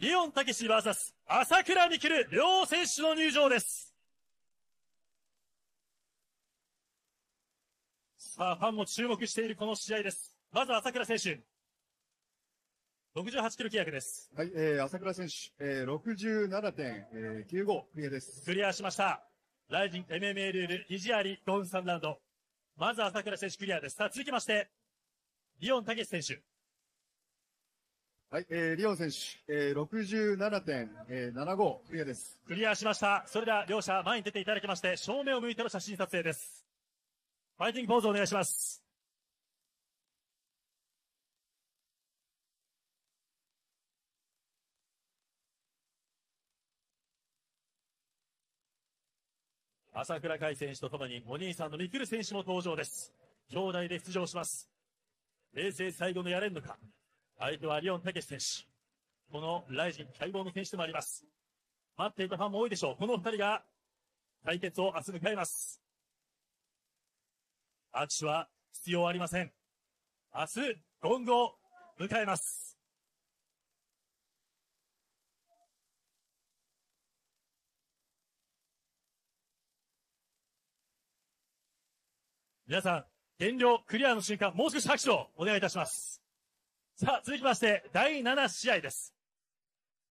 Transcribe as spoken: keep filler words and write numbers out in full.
リオンたけし ブイエス 朝倉未来両選手の入場です。さあ、ファンも注目しているこの試合です。まず朝倉選手。ろくじゅうはちキロ規約です。 はい、えー、朝倉選手、えー、ろくじゅうななてんきゅうご クリアです。 クリアしました。ライジン エムエムエー ルール、肘ありごふんさんラウンド。まず朝倉選手クリアです。さあ、続きまして、リオンたけし選手。 はい、えー、リオン選手、えー、ろくじゅうななてんななご クリアです。 クリアしました。それでは両者前に出ていただきまして、正面を向いての写真撮影です。ファイティングポーズをお願いします。朝倉海選手とともにお兄さんの未来選手も登場です。兄弟で出場します。冷静最後のやれんのか。相手はリオンたけし選手。このライジン待望の選手でもあります。待っていたファンも多いでしょう。この二人が対決を明日迎えます。握手は必要ありません。明日、ゴングを迎えます。皆さん、減量クリアの瞬間、もう少し拍手をお願いいたします。さあ、続きまして、だいなな試合です。